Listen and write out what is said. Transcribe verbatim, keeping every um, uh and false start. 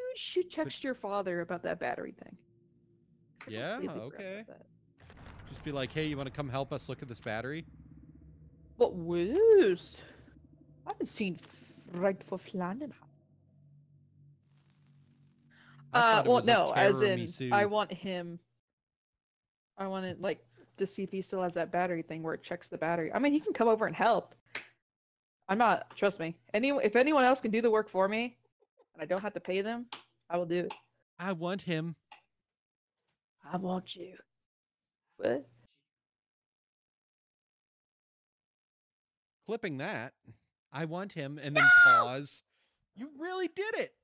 should text your father about that battery thing. I Yeah, completely forgot okay. about that. Just be like, hey, you want to come help us look at this battery? What was? I haven't seen Frightful Flandern. I Uh, thought it well, was a no, as terror in, I Misu. want him. I want it like to see if he still has that battery thing where it checks the battery. I mean, he can come over and help. I'm not. Trust me. Any if anyone else can do the work for me, and I don't have to pay them, I will do it. I want him. I want you. What? Clipping that. I want him, and then pause. You really did it.